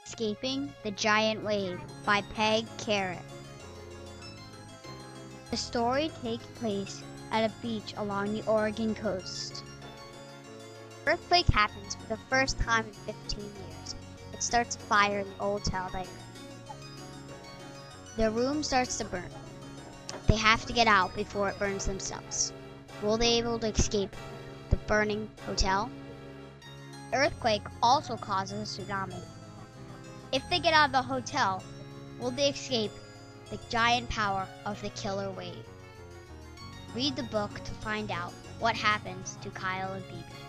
Escaping the Giant Wave by Peg Carrot. The story takes place at a beach along the Oregon coast. Earthquake happens for the first time in 15 years. It starts a fire in the old hotel they room. Their room starts to burn. They have to get out before it burns themselves. Will they be able to escape the burning hotel? The earthquake also causes a tsunami. If they get out of the hotel, will they escape the giant power of the killer wave? Read the book to find out what happens to Kyle and Phoebe.